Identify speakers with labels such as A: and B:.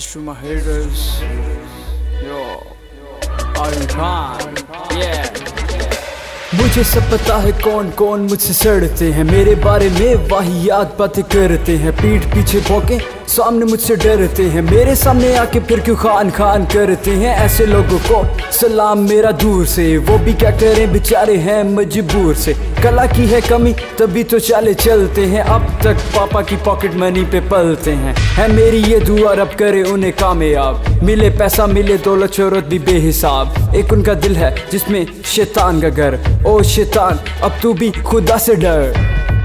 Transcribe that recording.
A: Peace to my haters. Yo, Arun Khan. Yeah.
B: मुझे सब पता है कौन कौन मुझसे सड़ते हैं, मेरे बारे में वाहियात बातें करते हैं, पीठ पीछे भौंके सामने मुझसे डरते हैं, मेरे सामने आके फिर क्यों खान खान करते हैं। ऐसे लोगों को सलाम मेरा दूर से, वो भी क्या करें बेचारे हैं मजबूर से। कला की है कमी तभी तो चाले चलते हैं, अब तक पापा की पॉकेट मनी पे पलते हैं। है मेरी ये दुआ रब करे उन्हें कामयाब, मिले पैसा मिले दौलत शोहरत भी बेहिसाब। एक उनका दिल है जिसमें शैतान का घर, ओ शैतान अब तू भी खुदा से डर।